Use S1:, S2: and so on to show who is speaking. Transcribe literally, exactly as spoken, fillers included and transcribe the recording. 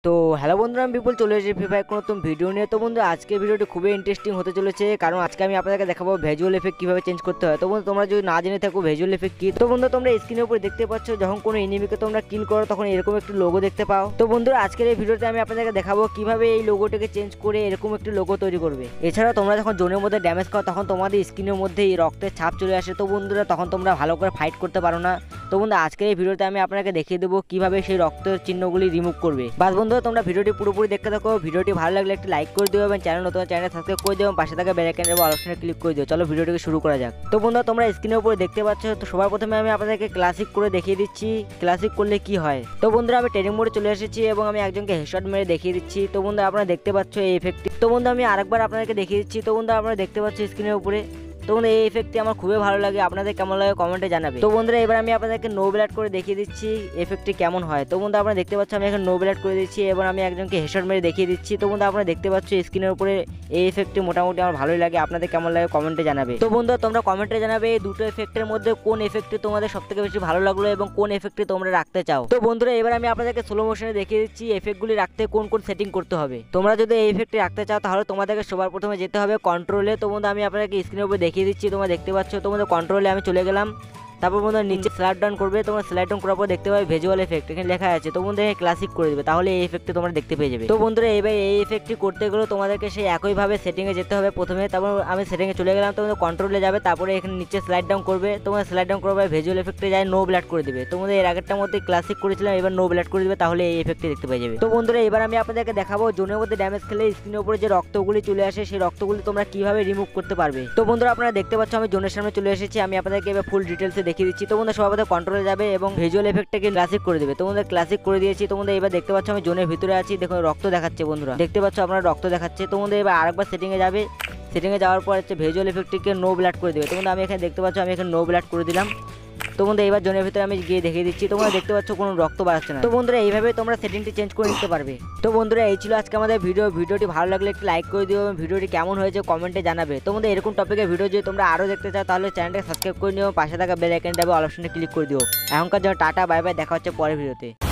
S1: তো হ্যালো বন্ধুরা, আমি বিপুল চলে এসেছি ফ্রি ফায়ার কোনো নতুন ভিডিও নিয়ে। তো বন্ধু আজকের ভিডিওটি খুবই ইন্টারেস্টিং হতে চলেছে, কারণ আজকে আমি আপনাদেরকে দেখাবো ভিজুয়াল এফেক্ট কিভাবে চেঞ্জ করতে হয়। তো বন্ধু তোমরা যদি না জেনে থাকো ভিজুয়াল এফেক্ট কি, তো বন্ধু তোমরা স্ক্রিনের উপরে দেখতে পাচ্ছ যখন কোনো এনিমিকে তোমরা কিল করো তখন এরকম একটি লোগো দেখতে পাও। তো বন্ধুরা আজকের এই ভিডিওতে আমি আপনাদেরকে দেখাবো কিভাবে এই লোগোটাকে চেঞ্জ করে এরকম একটি লোগো তৈরি করবে। এছাড়া তোমরা যখন জোনের মধ্যে ড্যামেজ খাও তখন তোমাদের স্ক্রিনের মধ্যে এই রক্তের ছাপ চলে আসে। তো বন্ধুরা তখন তোমরা ভালো করে ফাইট করতে পারো না। তো বন্ধু আজকের এই ভিডিওতে আমি আপনাকে দেখিয়ে দেবো কিভাবে সেই রক্তের চিহ্নগুলি রিমুভ করবে। বাস বন্ধুরা তোমরা ভিডিওটি পুরোপুরি দেখতে থাকো। ভিডিওটি ভালো লাগলে একটি লাইক করে দিও এবং চ্যানেল নতুন চ্যানেল সাবস্ক্রাইব করে দিও এবং পাশে থাকা বেল আইকনের অল অপশনে ক্লিক করে দিও। চলো ভিডিওটিকে শুরু করা যাক। তো বন্ধুরা তোমরা স্ক্রিনের উপরে দেখতে পাচ্ছ। তো সবার প্রথমে আমি আপনাদেরকে ক্লাসিক করে দেখিয়ে দিচ্ছি ক্লাসিক করলে কি হয়। তো বন্ধুরা আমি ট্রেনিং মোডে চলে এসেছি এবং আমি একজনকে হেডশট মেরে দেখিয়ে দিচ্ছি। তো বন্ধুরা আপনারা দেখতে পাচ্ছ এই এফেক্টটি। তো বন্ধু আমি আরেকবার আপনাদেরকে দেখিয়ে দিচ্ছি। তো বন্ধুরা আপনারা দেখতে পাচ্ছ স্ক্রিনের উপরে। তো বন্ধু এই এফেক্টটি আমার খুবই ভালো লাগে, আপনাদের কেমন লাগে কমেন্টে জানাবে। তো বন্ধুরা এবার আমি আপনাদেরকে নো ব্লাড করে দেখিয়ে দিচ্ছি এফেক্টটি কেমন হয়। তো বন্ধু আপনারা দেখতে পাচ্ছ আমি এখন নো ব্লাড করে দিচ্ছি এবং আমি একজনকে হেডশট মেরে দেখিয়ে দিচ্ছি। তো বন্ধু আপনারা দেখতে পাচ্ছ স্ক্রিনের উপরে এই এফেক্টটি মোটামুটি আমার ভালোই লাগে, আপনাদের কেমন লাগে কমেন্টে জানাবে। তো বন্ধু তোমরা কমেন্টে জানাবে এই দুটো এফেক্টের মধ্যে কোন এফেক্টটি তোমাদের সবথেকে বেশি ভালো লাগলো এবং কোন এফেক্টটি তোমরা রাখতে চাও। তো বন্ধুরা এবার আমি আপনাদেরকে স্লো মোশনে দেখিয়ে দিচ্ছি এফেক্টগুলি রাখতে কোন কোন সেটিং করতে হবে। তোমরা যদি এই এফেক্টটি রাখতে চাও তাহলে তোমাদেরকে সবার প্রথমে যেতে হবে কন্ট্রোলে। তো বন্ধু আমি আপনাদেরকে স্ক্রিনের উপরে দেখিয়ে দিচ্ছি, তোমরা দেখতে পাচ্ছ। তোমাদের কন্ট্রোলে আমি চলে গেলাম, তারপর বন্ধু নিচে স্লাইড ডাউন করবে। তোমরা স্লাইড ডাউন করার পর দেখতে পাবে ভিজুয়াল এফেক্ট, এখানে লেখা আছে। তো বন্ধু ক্লাসিক করে দেবে, তাহলে এই এফেক্টটি তোমরা দেখতে পেয়ে যাবে। তো বন্ধুরা এবার এই এফেক্টটি করতে গেলে তোমাদেরকে সেই একইভাবে সেটিংয়ে যেতে হবে প্রথমে। তারপর আমি সেটিংয়ে চলে গেলাম, তোমাদের কন্ট্রোলে যাবে, তারপরে এখানে নিচে স্লাইড ডাউন করবে। তোমরা স্লাইড ডাউন করবে ভিজুয়াল এফেক্টে যায় নো ব্লাড করে দেবে। তোমাদের এর আগেরটার মধ্যে ক্লাসিক করেছিলাম, এবার নো ব্লাড করে দেবে, তাহলে এই এফেক্টটি দেখতে পেয়ে যাবে। তো বন্ধুরা এবার আমি আপনাদেরকে দেখাবো জোনের মধ্যে ড্যামেজ খেলে স্ক্রিনের উপরে যে রক্তগুলি চলে আসে সেই রক্তগুলি তোমরা কিভাবে রিমুভ করতে পারবে। তো বন্ধুরা আপনারা দেখতে পাচ্ছ আমি জোনের সামনে চলে এসেছি, আমি আপনাদেরকে এবার ফুল ডিটেলসে দেখিয়ে দিচ্ছি। তো বন্ধুরা সবাই কন্ট্রোলে যাবে এবং ভিজুয়াল এফেক্টটাকে ক্লাসিক করে দেবে। তোমাদের ক্লাসিক করে দিয়েছি। তোমাদের এবার দেখতে পাচ্ছ আমি জোনের ভিতরে আছি, দেখো রক্ত দেখাচ্ছে। বন্ধুরা দেখতে পাচ্ছ আপনারা রক্ত দেখাচ্ছে। তোমাদের এবার আরেকবার সেটিং এ যাবে, সেটিং এ যাওয়ার পর হচ্ছে ভিজুয়াল এফেক্টটিকে নো ব্লাড করে দেবে। তোমরা আমি এখানে দেখতে পাচ্ছ আমি এখানে নো ব্লাড করে দিলাম। তো বন্ধুরা এবার জোনের ভিতরে আমি গিয়ে দেখিয়ে দিচ্ছি, তোমরা দেখতে পাচ্ছ কোনো রক্ত বাড়াচ্ছে না। তো বন্ধুরা এইভাবে তোমরা সেটিংটি চেঞ্জ করে নিতে পারবে। তো বন্ধুরা এই ছিল আজকে আমাদের ভিডিও। ভিডিওটি ভালো লাগলে একটু লাইক করে দিও এবং ভিডিওটি কেমন হয়েছে কমেন্টে জানাবে। তোমাদের এরকম টপিকের ভিডিও যদি তোমরা আরও দেখতে চাও তাহলে চ্যানেলটাকে সাবস্ক্রাইব করে নিও, পাশে থাকা বেল আইকনটা অল অপশনে ক্লিক করে দিও। এখনকার জন্য টাটা, বাই বাই, দেখা হচ্ছে পরের ভিডিওতে।